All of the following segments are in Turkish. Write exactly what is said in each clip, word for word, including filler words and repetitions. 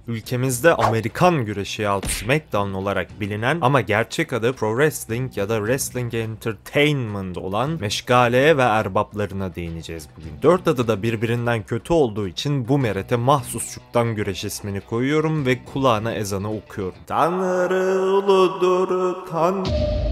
Ülkemizde Amerikan güreşi yahut SmackDown olarak bilinen ama gerçek adı Pro Wrestling ya da Wrestling Entertainment olan meşgaleye ve erbaplarına değineceğiz bugün. Dört adı da birbirinden kötü olduğu için bu merete mahsusçuktan güreş ismini koyuyorum ve kulağına ezanı okuyorum. Tanrı uludur Tanrı.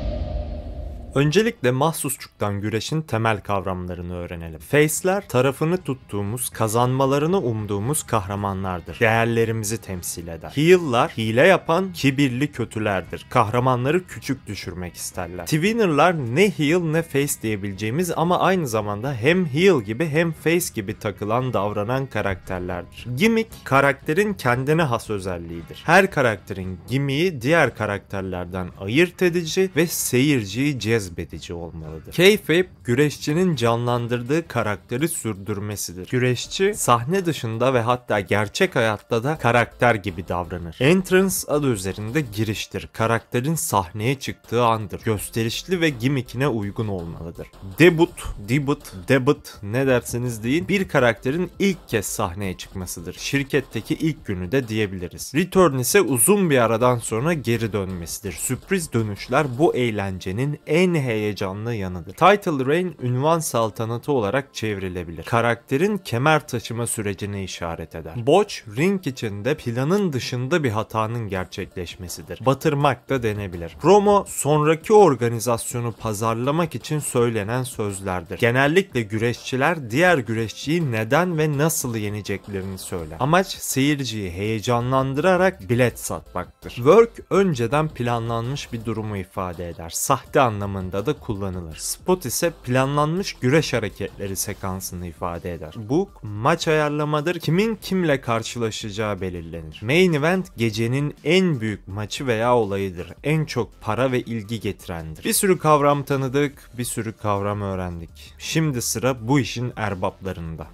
Öncelikle mahsusçuktan güreşin temel kavramlarını öğrenelim. Face'ler tarafını tuttuğumuz, kazanmalarını umduğumuz kahramanlardır. Değerlerimizi temsil eder. Heel'lar hile yapan kibirli kötülerdir. Kahramanları küçük düşürmek isterler. Twinner'lar ne heel ne face diyebileceğimiz ama aynı zamanda hem heel gibi hem face gibi takılan, davranan karakterlerdir. Gimmick, karakterin kendine has özelliğidir. Her karakterin gimmick'i diğer karakterlerden ayırt edici ve seyirciyi cezbedici cezbedici olmalıdır. Kayfabe, güreşçinin canlandırdığı karakteri sürdürmesidir. Güreşçi, sahne dışında ve hatta gerçek hayatta da karakter gibi davranır. Entrance adı üzerinde giriştir. Karakterin sahneye çıktığı andır. Gösterişli ve gimmickine uygun olmalıdır. Debut, debut, debut ne derseniz deyin, bir karakterin ilk kez sahneye çıkmasıdır. Şirketteki ilk günü de diyebiliriz. Return ise uzun bir aradan sonra geri dönmesidir. Sürpriz dönüşler bu eğlencenin en heyecanlı yanıdır. Title Reign, ünvan saltanatı olarak çevrilebilir. Karakterin kemer taşıma sürecine işaret eder. Botch, ring içinde planın dışında bir hatanın gerçekleşmesidir. Batırmak da denebilir. Promo, sonraki organizasyonu pazarlamak için söylenen sözlerdir. Genellikle güreşçiler diğer güreşçiyi neden ve nasıl yeneceklerini söyler. Amaç seyirciyi heyecanlandırarak bilet satmaktır. Work, önceden planlanmış bir durumu ifade eder. Sahte anlamında da kullanılır. Spot ise planlanmış güreş hareketleri sekansını ifade eder. Book, maç ayarlamadır. Kimin kimle karşılaşacağı belirlenir. Main event, gecenin en büyük maçı veya olayıdır. En çok para ve ilgi getirendir. Bir sürü kavram tanıdık, bir sürü kavram öğrendik. Şimdi sıra bu işin erbaplarında.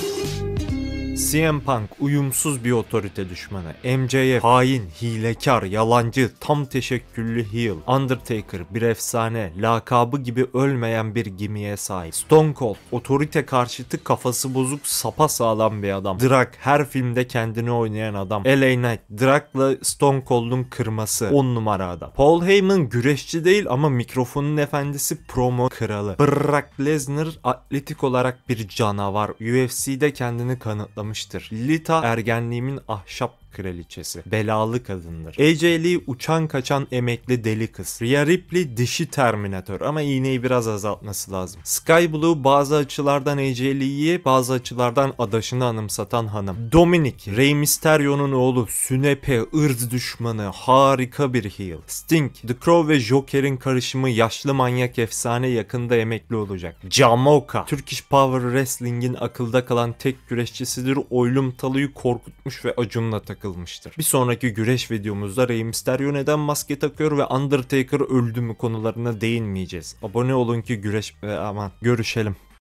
C M Punk, uyumsuz bir otorite düşmanı. M J F, hain, hilekar, yalancı, tam teşekküllü heel. Undertaker, bir efsane, lakabı gibi ölmeyen bir gimiye sahip. Stone Cold, otorite karşıtı, kafası bozuk, sapasağlam bir adam. Drak, her filmde kendini oynayan adam. L A Knight, Drak'la Stone Cold'un kırması, on numara adam. Paul Heyman, güreşçi değil ama mikrofonun efendisi, promo kralı. Brock Lesnar, atletik olarak bir canavar. U F C'de kendini kanıtlamış. Lita, ergenliğimin ahşap kraliçesi. Belalı kadındır. A J Lee, uçan kaçan emekli deli kız. Rhea Ripley, dişi Terminator ama iğneyi biraz azaltması lazım. Sky Blue, bazı açılardan A J Lee'yi, bazı açılardan adaşını anımsatan hanım. Dominic, Rey Mysterio'nun oğlu, sünepe, ırz düşmanı, harika bir heel. Sting, The Crow ve Joker'in karışımı, yaşlı manyak efsane, yakında emekli olacak. Jamoka, Turkish Power Wrestling'in akılda kalan tek güreşçisidir. Oylum Talı'yı korkutmuş ve Acun'la takılmıştır. Bir sonraki güreş videomuzda Rey Mysterio neden maske takıyor ve Undertaker öldü mü konularına değinmeyeceğiz. Abone olun ki güreş... Aman görüşelim.